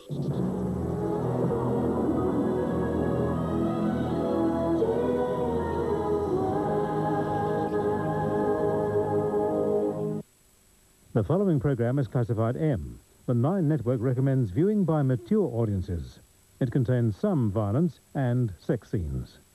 The following program is classified M. The Nine Network recommends viewing by mature audiences. It contains some violence and sex scenes.